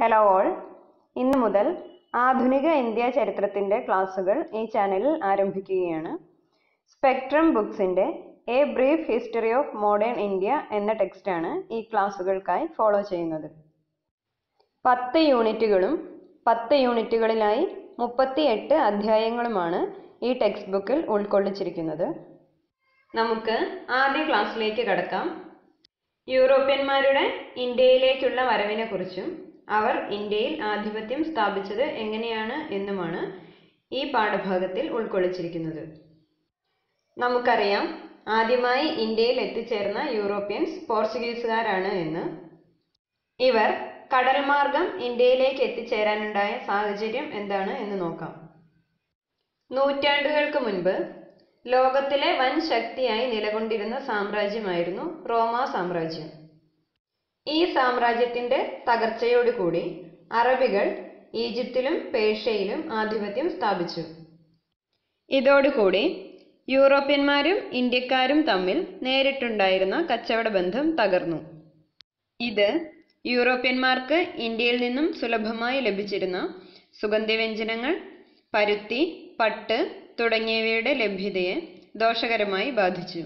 Hello all, ഇന്നു മുതൽ ആധുനിക ഇന്ത്യ ചരിത്രത്തിൻ്റെ ക്ലാസ്സുകൾ ഈ ചാനലിൽ ആരംഭിക്കുകയാണ്. സ്പെക്ട്രം ബുക്സിൻ്റെ a brief history of modern India എന്ന ടെക്സ്റ്റാണ് ഈ ക്ലാസ്സുകൾക്കായി ഫോളോ ചെയ്യുന്നത്. 10 യൂണിറ്റുകളും 10 യൂണിറ്റുകളിലായി 38 അധ്യായങ്ങളുമാണ് ഈ ടെക്സ്റ്റ് ബുക്കിൽ ഉൾക്കൊള്ളിച്ചിരിക്കുന്നത്. നമുക്ക് ആദ്യ ക്ലാസ്സിലേക്ക് കടക്കാം. യൂറോപ്യന്മാരുടെ ഇന്ത്യയിലേക്കുള്ള വരവിനെക്കുറിച്ചും അവർ ഇന്ത്യയിൽ ആധിപത്യം സ്ഥാപിച്ചത് എങ്ങനെയാണ് എന്നുമാണ് ഈ പാഠഭാഗത്തിൽ ഉൾക്കൊള്ളിച്ചിരിക്കുന്നത്. നമുക്കറിയാം, ആദ്യമായി ഇന്ത്യയിൽ എത്തിച്ചേർന്ന യൂറോപ്യൻസ് പോർച്ചുഗീസുകാരാണ് എന്ന്. ഇവർ കടൽ മാർഗം ഇന്ത്യയിലേക്ക് എത്തിച്ചേരാനുണ്ടായ സാഹചര്യം എന്താണ് എന്ന് നോക്കാം. നൂറ്റാണ്ടുകൾക്ക് മുൻപ് ലോകത്തിലെ വൻ ശക്തിയായി നിലകൊണ്ടിരുന്ന സാമ്രാജ്യമായിരുന്നു റോമാ സാമ്രാജ്യം. ഈ സാമ്രാജ്യത്തിൻ്റെ തകർച്ചയോടുകൂടി അറബികൾ ഈജിപ്തിലും പേർഷ്യയിലും ആധിപത്യം സ്ഥാപിച്ചു. ഇതോടുകൂടി യൂറോപ്യന്മാരും ഇന്ത്യക്കാരും തമ്മിൽ നേരിട്ടുണ്ടായിരുന്ന കച്ചവട ബന്ധം തകർന്നു. ഇത് യൂറോപ്യന്മാർക്ക് ഇന്ത്യയിൽ നിന്നും സുലഭമായി ലഭിച്ചിരുന്ന സുഗന്ധവ്യഞ്ജനങ്ങൾ, പരുത്തി, പട്ട് തുടങ്ങിയവയുടെ ലഭ്യതയെ ദോഷകരമായി ബാധിച്ചു.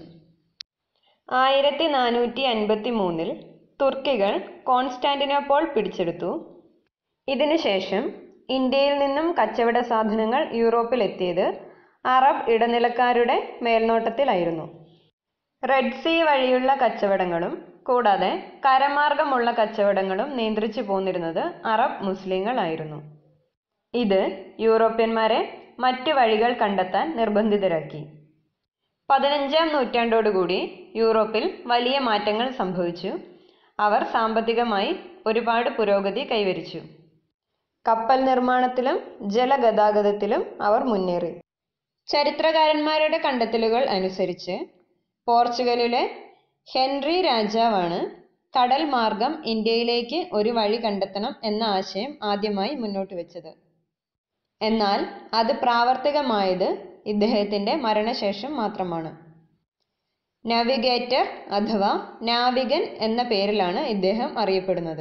1453 തുർക്കികൾ കോൺസ്റ്റാന്റിനോപ്പോൾ പിടിച്ചെടുത്തു. ഇതിനുശേഷം ഇന്ത്യയിൽ നിന്നും കച്ചവട സാധനങ്ങൾ യൂറോപ്പിലെത്തിയത് അറബ് ഇടനിലക്കാരുടെ മേൽനോട്ടത്തിലായിരുന്നു. റെഡ് സീ വഴിയുള്ള കച്ചവടങ്ങളും കൂടാതെ കരമാർഗമുള്ള കച്ചവടങ്ങളും നിയന്ത്രിച്ചു പോന്നിരുന്നത് അറബ് മുസ്ലിങ്ങളായിരുന്നു. ഇത് യൂറോപ്യന്മാരെ മറ്റു വഴികൾ കണ്ടെത്താൻ നിർബന്ധിതരാക്കി. 15-ാം നൂറ്റാണ്ടോടുകൂടി യൂറോപ്പിൽ വലിയ മാറ്റങ്ങൾ സംഭവിച്ചു. അവർ സാമ്പത്തികമായി ഒരുപാട് പുരോഗതി കൈവരിച്ചു. കപ്പൽ നിർമ്മാണത്തിലും ജലഗതാഗതത്തിലും അവർ മുന്നേറി. ചരിത്രകാരന്മാരുടെ കണ്ടെത്തലുകൾ അനുസരിച്ച് പോർച്ചുഗലിലെ ഹെൻറി രാജാവാണ് കടൽ മാർഗം ഇന്ത്യയിലേക്ക് ഒരു വഴി കണ്ടെത്തണം എന്ന ആശയം ആദ്യമായി മുന്നോട്ട് വെച്ചത്. എന്നാൽ അത് പ്രാവർത്തികമായത് ഇദ്ദേഹത്തിൻ്റെ മരണശേഷം മാത്രമാണ്. നാവിഗേറ്റർ അഥവാ നാവികൻ എന്ന പേരിലാണ് ഇദ്ദേഹം അറിയപ്പെടുന്നത്.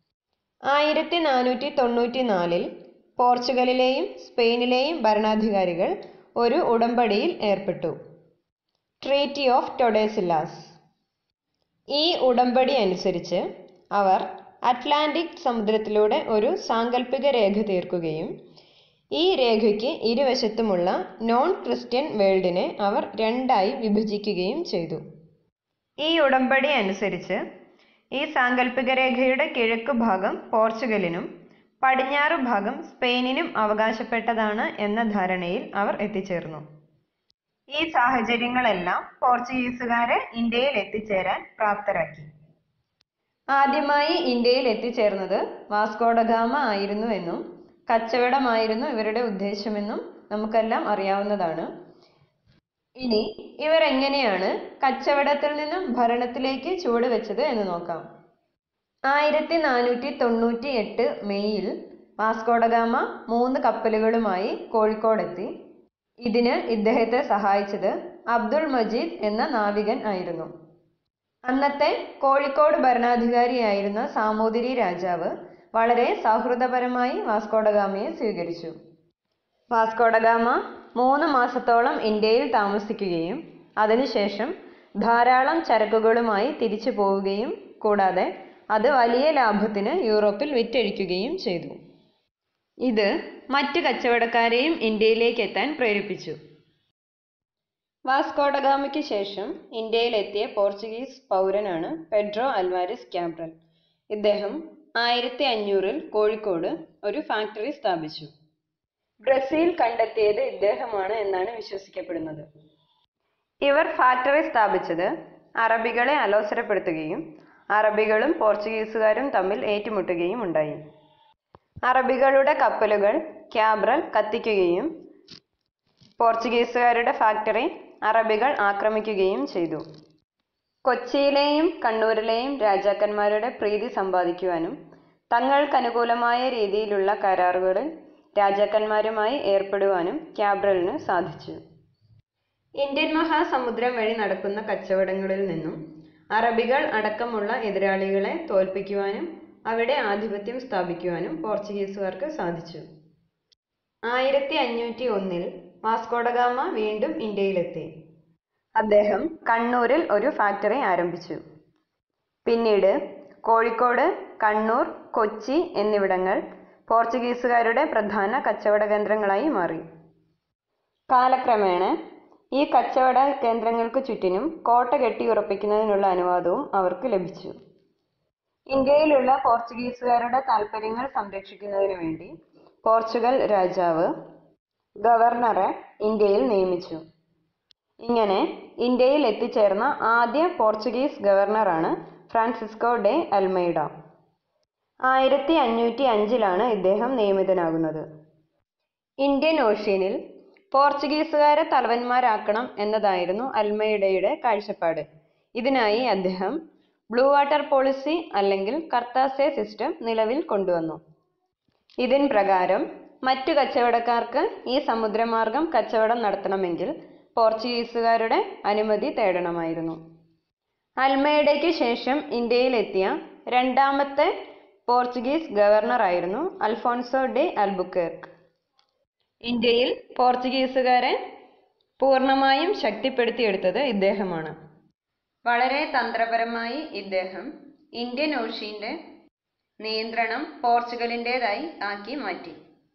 1494 പോർച്ചുഗലിലെയും സ്പെയിനിലെയും ഭരണാധികാരികൾ ഒരു ഉടമ്പടിയിൽ ഏർപ്പെട്ടു, ട്രീറ്റി ഓഫ് ടൊഡേസില്ലാസ്. ഈ ഉടമ്പടി അനുസരിച്ച് അവർ അറ്റ്ലാന്റിക് സമുദ്രത്തിലൂടെ ഒരു സാങ്കല്പിക രേഖ തീർക്കുകയും ഈ രേഖയ്ക്ക് ഇരുവശത്തുമുള്ള നോൺ ക്രിസ്ത്യൻ വേൾഡിനെ അവർ രണ്ടായി വിഭജിക്കുകയും ചെയ്തു. ഈ ഉടമ്പടി അനുസരിച്ച് ഈ സാങ്കല്പിക രേഖയുടെ കിഴക്കു ഭാഗം പോർച്ചുഗലിനും പടിഞ്ഞാറു ഭാഗം സ്പെയിനിനും അവകാശപ്പെട്ടതാണ് എന്ന ധാരണയിൽ അവർ എത്തിച്ചേർന്നു. ഈ സാഹചര്യങ്ങളെല്ലാം പോർച്ചുഗീസുകാരെ ഇന്ത്യയിൽ എത്തിച്ചേരാൻ പ്രാപ്തരാക്കി. ആദ്യമായി ഇന്ത്യയിൽ എത്തിച്ചേർന്നത് വാസ്കോഡഗാമ ആയിരുന്നു എന്നും കച്ചവടമായിരുന്നു ഇവരുടെ ഉദ്ദേശമെന്നും നമുക്കെല്ലാം അറിയാവുന്നതാണ്. ഇനി ഇവർ എങ്ങനെയാണ് കച്ചവടത്തിൽ നിന്നും ഭരണത്തിലേക്ക് ചുവടുവെച്ചത് എന്ന് നോക്കാം. 1498 മെയ്യിൽ വാസ്കോഡഗാമ 3 കപ്പലുകളുമായി കോഴിക്കോടെത്തി. ഇതിന് ഇദ്ദേഹത്തെ സഹായിച്ചത് അബ്ദുൾ മജീദ് എന്ന നാവികൻ ആയിരുന്നു. അന്നത്തെ കോഴിക്കോട് ഭരണാധികാരിയായിരുന്ന സാമൂതിരി രാജാവ് വളരെ സൗഹൃദപരമായി വാസ്കോഡഗാമയെ സ്വീകരിച്ചു. വാസ്കോഡഗാമ 3 മാസത്തോളം ഇന്ത്യയിൽ താമസിക്കുകയും അതിനുശേഷം ധാരാളം ചരക്കുകളുമായി തിരിച്ചു പോവുകയും കൂടാതെ അത് വലിയ ലാഭത്തിന് യൂറോപ്പിൽ വിറ്റഴിക്കുകയും ചെയ്തു. ഇത് മറ്റ് കച്ചവടക്കാരെയും ഇന്ത്യയിലേക്ക് എത്താൻ പ്രേരിപ്പിച്ചു. വാസ്കോഡഗാമയ്ക്ക് ശേഷം ഇന്ത്യയിലെത്തിയ പോർച്ചുഗീസ് പൗരനാണ് പെഡ്രോ അൽവാരിസ് ക്യാബ്രൽ. ഇദ്ദേഹം 1500 കോഴിക്കോട് ഒരു ഫാക്ടറി സ്ഥാപിച്ചു. ബ്രസീൽ കണ്ടെത്തിയത് ഇദ്ദേഹമാണ് എന്നാണ് വിശ്വസിക്കപ്പെടുന്നത്. ഇവർ ഫാക്ടറി സ്ഥാപിച്ചത് അറബികളെ അലോസരപ്പെടുത്തുകയും അറബികളും പോർച്ചുഗീസുകാരും തമ്മിൽ ഏറ്റുമുട്ടുകയും ഉണ്ടായി. അറബികളുടെ കപ്പലുകൾ ക്യാബ്രൽ കത്തിക്കുകയും പോർച്ചുഗീസുകാരുടെ ഫാക്ടറി അറബികൾ ആക്രമിക്കുകയും ചെയ്തു. കൊച്ചിയിലെയും കണ്ണൂരിലെയും രാജാക്കന്മാരുടെ പ്രീതി സമ്പാദിക്കുവാനും തങ്ങൾക്കനുകൂലമായ രീതിയിലുള്ള കരാറുകളിൽ രാജാക്കന്മാരുമായി ഏർപ്പെടുവാനും ക്യാബ്രലിന് സാധിച്ചു. ഇന്ത്യൻ മഹാസമുദ്രം വഴി നടക്കുന്ന കച്ചവടങ്ങളിൽ നിന്നും അറബികൾ അടക്കമുള്ള എതിരാളികളെ തോൽപ്പിക്കുവാനും അവിടെ ആധിപത്യം സ്ഥാപിക്കുവാനും പോർച്ചുഗീസുകാർക്ക് സാധിച്ചു. 1501 വാസ്കോഡഗാമ വീണ്ടും ഇന്ത്യയിലെത്തി. അദ്ദേഹം കണ്ണൂരിൽ ഒരു ഫാക്ടറി ആരംഭിച്ചു. പിന്നീട് കോഴിക്കോട്, കണ്ണൂർ, കൊച്ചി എന്നിവിടങ്ങൾ പോർച്ചുഗീസുകാരുടെ പ്രധാന കച്ചവട കേന്ദ്രങ്ങളായി മാറി. കാലക്രമേണ ഈ കച്ചവട കേന്ദ്രങ്ങൾക്കു ചുറ്റിനും കോട്ട കെട്ടിയുറപ്പിക്കുന്നതിനുള്ള അനുവാദവും അവർക്ക് ലഭിച്ചു. ഇന്ത്യയിലുള്ള പോർച്ചുഗീസുകാരുടെ താൽപ്പര്യങ്ങൾ സംരക്ഷിക്കുന്നതിനു വേണ്ടി പോർച്ചുഗൽ രാജാവ് ഗവർണറെ ഇന്ത്യയിൽ നിയമിച്ചു. ഇങ്ങനെ ഇന്ത്യയിൽ എത്തിച്ചേർന്ന ആദ്യ പോർച്ചുഗീസ് ഗവർണറാണ് ഫ്രാൻസിസ്കോ ഡെ അൽമൈഡ. 1505 ഇദ്ദേഹം നിയമിതനാകുന്നത്. ഇന്ത്യൻ ഓഷ്യനിൽ പോർച്ചുഗീസുകാരെ തലവന്മാരാക്കണം എന്നതായിരുന്നു അൽമൈഡയുടെ കാഴ്ചപ്പാട്. ഇതിനായി അദ്ദേഹം ബ്ലൂ വാട്ടർ പോളിസി അല്ലെങ്കിൽ കർത്താസെ സിസ്റ്റം നിലവിൽ കൊണ്ടുവന്നു. ഇതിൻ പ്രകാരം മറ്റു കച്ചവടക്കാർക്ക് ഈ സമുദ്രമാർഗം കച്ചവടം നടത്തണമെങ്കിൽ പോർച്ചുഗീസുകാരുടെ അനുമതി തേടണമായിരുന്നു. അൽമൈഡയ്ക്ക് ശേഷം ഇന്ത്യയിലെത്തിയ രണ്ടാമത്തെ പോർച്ചുഗീസ് ഗവർണറായിരുന്നു അൽഫോൻസോ ഡെ അൽബുക്വേർക്ക്. ഇന്ത്യയിൽ പോർച്ചുഗീസുകാരെ പൂർണ്ണമായും ശക്തിപ്പെടുത്തിയെടുത്തത് ഇദ്ദേഹമാണ്. വളരെ തന്ത്രപരമായി ഇദ്ദേഹം ഇന്ത്യൻ ഓഷ്യന്റെ നിയന്ത്രണം പോർച്ചുഗലിൻ്റെതായി ആക്കി മാറ്റി.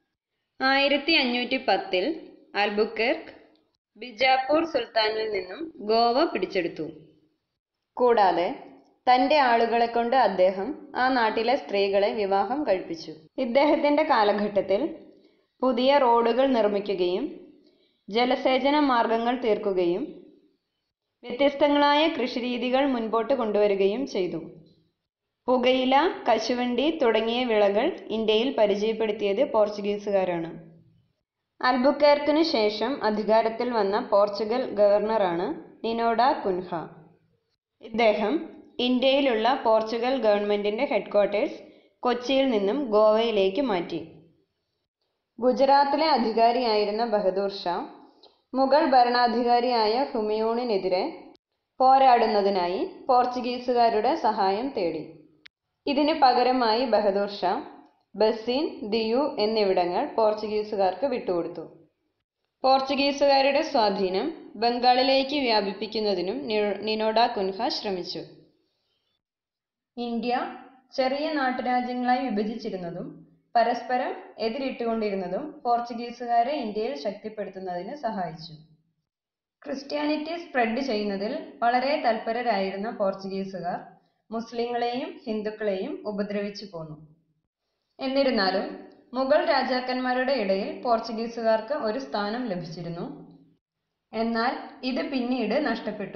1510 അൽബുക്വേർക്ക് ബിജാപ്പൂർ സുൽത്താനിൽ നിന്നും ഗോവ പിടിച്ചെടുത്തു. കൂടാതെ തൻ്റെ ആളുകളെ കൊണ്ട് അദ്ദേഹം ആ നാട്ടിലെ സ്ത്രീകളെ വിവാഹം കഴിപ്പിച്ചു. ഇദ്ദേഹത്തിൻ്റെ കാലഘട്ടത്തിൽ പുതിയ റോഡുകൾ നിർമ്മിക്കുകയും ജലസേചന മാർഗങ്ങൾ തീർക്കുകയും വ്യത്യസ്തങ്ങളായ കൃഷിരീതികൾ മുൻപോട്ട് കൊണ്ടുവരികയും ചെയ്തു. പുകയില, കശുവണ്ടി തുടങ്ങിയ വിളകൾ ഇന്ത്യയിൽ പരിചയപ്പെടുത്തിയത് പോർച്ചുഗീസുകാരാണ്. അൽബുക്വേർക്കിനു ശേഷം അധികാരത്തിൽ വന്ന പോർച്ചുഗൽ ഗവർണറാണ് നിനോ ഡ കുൻഹ. ഇദ്ദേഹം ഇന്ത്യയിലുള്ള പോർച്ചുഗൽ ഗവൺമെന്റിന്റെ ഹെഡ്ക്വാർട്ടേഴ്സ് കൊച്ചിയിൽ നിന്നും ഗോവയിലേക്ക് മാറ്റി. ഗുജറാത്തിലെ അധികാരിയായിരുന്ന ബഹദൂർ ഷാ മുഗൾ ഭരണാധികാരിയായ ഹുമയൂണിനെതിരെ പോരാടുന്നതിനായി പോർച്ചുഗീസുകാരുടെ സഹായം തേടി. ഇതിന് പകരമായി ബഹദൂർ ഷാ ബസീൻ, ദിയു എന്നിവിടങ്ങൾ പോർച്ചുഗീസുകാർക്ക് വിട്ടുകൊടുത്തു. പോർച്ചുഗീസുകാരുടെ സ്വാധീനം ബംഗാളിലേക്ക് വ്യാപിപ്പിക്കുന്നതിനും നിനോ ഡ കുൻഹ ശ്രമിച്ചു. ഇന്ത്യ ചെറിയ നാട്ടുരാജ്യങ്ങളായി വിഭജിച്ചിരുന്നതും പരസ്പരം എതിരിട്ടുകൊണ്ടിരുന്നതും പോർച്ചുഗീസുകാരെ ഇന്ത്യയിൽ ശക്തിപ്പെടുത്തുന്നതിന് സഹായിച്ചു. ക്രിസ്ത്യാനിറ്റി സ്പ്രെഡ് ചെയ്യുന്നതിൽ വളരെ തൽപരരായിരുന്ന പോർച്ചുഗീസുകാർ മുസ്ലിങ്ങളെയും ഹിന്ദുക്കളെയും ഉപദ്രവിച്ചു പോന്നു. എന്നിരുന്നാലും മുഗൾ രാജാക്കന്മാരുടെ ഇടയിൽ പോർച്ചുഗീസുകാർക്ക് ഒരു സ്ഥാനം ലഭിച്ചിരുന്നു. എന്നാൽ ഇത് പിന്നീട് നഷ്ടപ്പെട്ടു.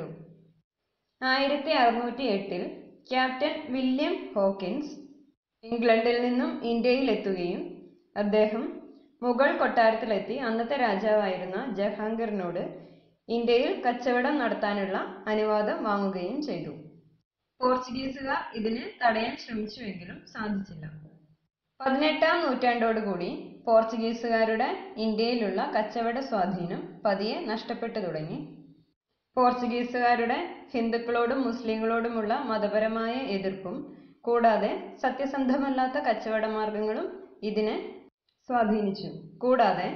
1608 ക്യാപ്റ്റൻ വില്യം ഹോക്കിൻസ് ഇംഗ്ലണ്ടിൽ നിന്നും ഇന്ത്യയിൽ എത്തുകയും അദ്ദേഹം മുഗൾ കൊട്ടാരത്തിലെത്തി അന്നത്തെ രാജാവായിരുന്ന ജഹാംഗീറിനോട് ഇന്ത്യയിൽ കച്ചവടം നടത്താനുള്ള അനുവാദം വാങ്ങുകയും ചെയ്തു. പോർച്ചുഗീസുകാർ ഇതിന് തടയാൻ ശ്രമിച്ചുവെങ്കിലും സാധിച്ചില്ല. 18-ാം നൂറ്റാണ്ടോടുകൂടി പോർച്ചുഗീസുകാരുടെ ഇന്ത്യയിലുള്ള കച്ചവട സ്വാധീനം പതിയെ നഷ്ടപ്പെട്ടു തുടങ്ങി. പോർച്ചുഗീസുകാരുടെ ഹിന്ദുക്കളോടും മുസ്ലിങ്ങളോടുമുള്ള മതപരമായ എതിർപ്പും കൂടാതെ സത്യസന്ധമല്ലാത്ത കച്ചവട മാർഗങ്ങളും ഇതിനെ സ്വാധീനിച്ചു. കൂടാതെ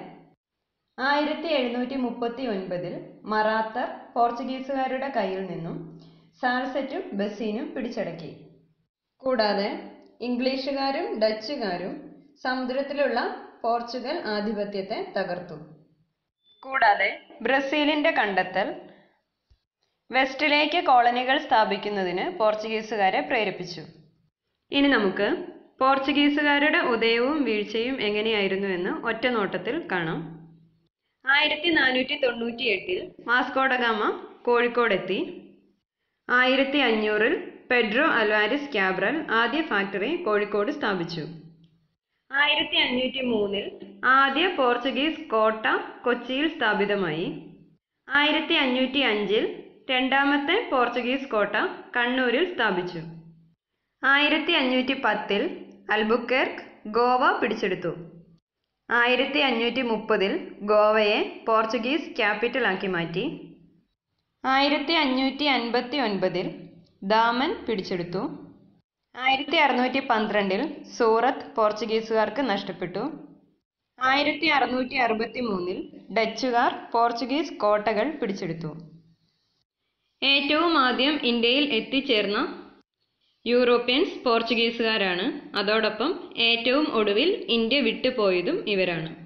1739 മറാത്തർ പോർച്ചുഗീസുകാരുടെ കയ്യിൽ നിന്നും സാൽസെറ്റും ബസീനും പിടിച്ചടക്കി. കൂടാതെ ഇംഗ്ലീഷുകാരും ഡച്ചുകാരും സമുദ്രത്തിലുള്ള പോർച്ചുഗൽ ആധിപത്യത്തെ തകർത്തു. കൂടാതെ ബ്രസീലിന്റെ കണ്ടെത്തൽ വെസ്റ്റിലേക്ക് കോളനികൾ സ്ഥാപിക്കുന്നതിന് പോർച്ചുഗീസുകാരെ പ്രേരിപ്പിച്ചു. ഇനി നമുക്ക് പോർച്ചുഗീസുകാരുടെ ഉദയവും വീഴ്ചയും എങ്ങനെയായിരുന്നു എന്ന് ഒറ്റ നോട്ടത്തിൽ കാണാം. 1498 വാസ്കോഡഗാമ കോഴിക്കോടെത്തി. 1500 പെഡ്രോ അൽവാരിസ് ക്യാബ്രൽ ആദ്യ ഫാക്ടറി കോഴിക്കോട് സ്ഥാപിച്ചു. 1503 ആദ്യ പോർച്ചുഗീസ് കോട്ട കൊച്ചിയിൽ സ്ഥാപിതമായി. 1505 രണ്ടാമത്തെ പോർച്ചുഗീസ് കോട്ട കണ്ണൂരിൽ സ്ഥാപിച്ചു. 1510 അൽബുക്വേർക്ക് ഗോവ പിടിച്ചെടുത്തു. 1530 ഗോവയെ പോർച്ചുഗീസ് ക്യാപിറ്റലാക്കി മാറ്റി. 1559 ദാമൻ പിടിച്ചെടുത്തു. 1612 സൂറത്ത് പോർച്ചുഗീസുകാർക്ക് നഷ്ടപ്പെട്ടു. 1663 ഡച്ചുകാർ പോർച്ചുഗീസ് കോട്ടകൾ പിടിച്ചെടുത്തു. ഏറ്റവും ആദ്യം ഇന്ത്യയിൽ എത്തിച്ചേർന്ന യൂറോപ്യൻസ് പോർച്ചുഗീസുകാരാണ്. അതോടൊപ്പം ഏറ്റവും ഒടുവിൽ ഇന്ത്യ വിട്ടുപോയതും ഇവരാണ്.